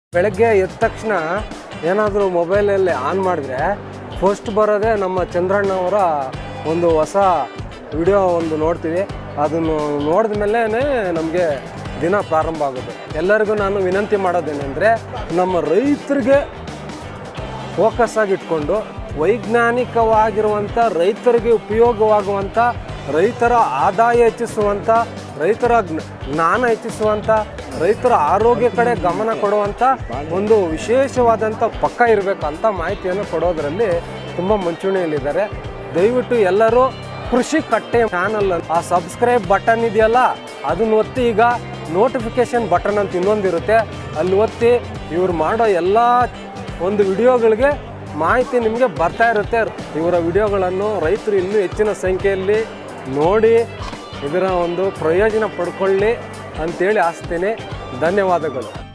ಬೆಳಗ್ಗೆ ಎದ್ದ ತಕ್ಷಣ ಏನಾದರೂ ಮೊಬೈಲಲ್ಲಿ ಆನ್ ಮಾಡಿದ್ರೆ ಫಸ್ಟ್ ಬರೋದೇ ನಮ್ಮ ಚಂದ್ರಣ್ಣವರ ಒಂದು ಹೊಸ ವಿಡಿಯೋ ಒಂದು ನೋಡ್ತೀವಿ. ಅದನ್ನು ನೋಡಿದ ಮೇಲೆ ನಮಗೆ ದಿನ ಪ್ರಾರಂಭ ಆಗುತ್ತೆ. ಎಲ್ಲರಿಗೂ ನಾನು ವಿನಂತಿ ಮಾಡೋದೇನೆಂದರೆ, ನಮ್ಮ ರೈತರಿಗೆ ಫೋಕಸ್ ಆಗಿ ಇಟ್ಕೊಂಡು ವೈಜ್ಞಾನಿಕವಾಗಿರುವಂಥ, ರೈತರಿಗೆ ಉಪಯೋಗವಾಗುವಂಥ, ರೈತರ ಆದಾಯ ಹೆಚ್ಚಿಸುವಂಥ, ರೈತರ ಜ್ಞಾನ ಹೆಚ್ಚಿಸುವಂಥ, ರೈತರ ಆರೋಗ್ಯ ಕಡೆ ಗಮನ ಕೊಡುವಂಥ ಒಂದು ವಿಶೇಷವಾದಂಥ ಪಕ್ಕ ಇರಬೇಕಂತ ಮಾಹಿತಿಯನ್ನು ಕೊಡೋದರಲ್ಲಿ ತುಂಬ ಮುಂಚೂಣಿಯಲ್ಲಿದ್ದಾರೆ. ದಯವಿಟ್ಟು ಎಲ್ಲರೂ ಕೃಷಿ ಕಟ್ಟೆ ಚಾನಲ್ ಆ ಸಬ್ಸ್ಕ್ರೈಬ್ ಬಟನ್ ಇದೆಯಲ್ಲ, ಅದನ್ನು ಒತ್ತಿ. ಈಗ ನೋಟಿಫಿಕೇಷನ್ ಬಟನ್ ಅಂತ ಇನ್ನೊಂದಿರುತ್ತೆ, ಅಲ್ಲಿ ಒತ್ತಿ. ಇವ್ರು ಮಾಡೋ ಎಲ್ಲ ಒಂದು ವಿಡಿಯೋಗಳಿಗೆ ಮಾಹಿತಿ ನಿಮಗೆ ಬರ್ತಾ ಇರುತ್ತೆ. ಇವರ ವಿಡಿಯೋಗಳನ್ನು ರೈತರು ಇನ್ನೂ ಹೆಚ್ಚಿನ ಸಂಖ್ಯೆಯಲ್ಲಿ ನೋಡಿ ಇದರ ಒಂದು ಪ್ರಯೋಜನ ಪಡ್ಕೊಳ್ಳಿ ಅಂತೇಳಿ ಆಸ್ತೀನಿ. ಧನ್ಯವಾದಗಳು.